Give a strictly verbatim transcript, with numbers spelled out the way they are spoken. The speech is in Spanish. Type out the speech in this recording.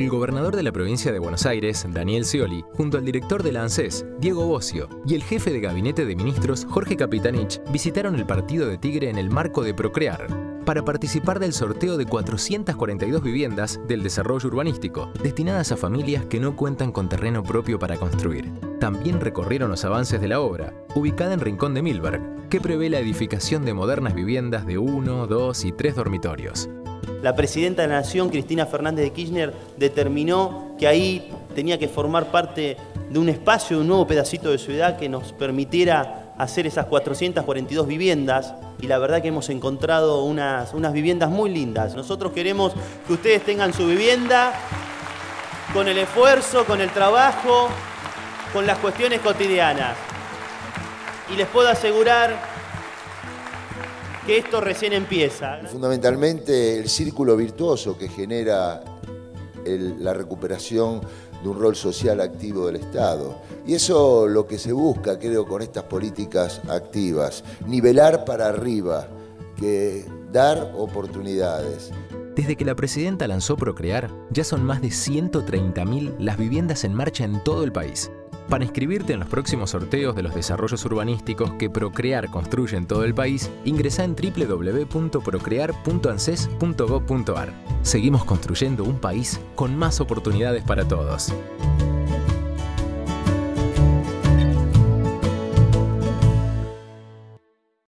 El gobernador de la provincia de Buenos Aires, Daniel Scioli, junto al director de la ANSES, Diego Bocio, y el jefe de gabinete de ministros, Jorge Capitanich, visitaron el partido de Tigre en el marco de Procrear, para participar del sorteo de cuatrocientas cuarenta y dos viviendas del desarrollo urbanístico, destinadas a familias que no cuentan con terreno propio para construir. También recorrieron los avances de la obra, ubicada en Rincón de Milberg, que prevé la edificación de modernas viviendas de uno, dos y tres dormitorios. La presidenta de la Nación, Cristina Fernández de Kirchner, determinó que ahí tenía que formar parte de un espacio, de un nuevo pedacito de ciudad que nos permitiera hacer esas cuatrocientas cuarenta y dos viviendas, y la verdad que hemos encontrado unas, unas viviendas muy lindas. Nosotros queremos que ustedes tengan su vivienda con el esfuerzo, con el trabajo, con las cuestiones cotidianas. Y les puedo asegurar que esto recién empieza. Fundamentalmente el círculo virtuoso que genera el, la recuperación de un rol social activo del Estado. Y eso lo que se busca, creo, con estas políticas activas, nivelar para arriba, que dar oportunidades. Desde que la presidenta lanzó Procrear, ya son más de ciento treinta mil las viviendas en marcha en todo el país. Para inscribirte en los próximos sorteos de los desarrollos urbanísticos que Procrear construye en todo el país, ingresá en w w w punto procrear punto anses punto gob punto ar. Seguimos construyendo un país con más oportunidades para todos.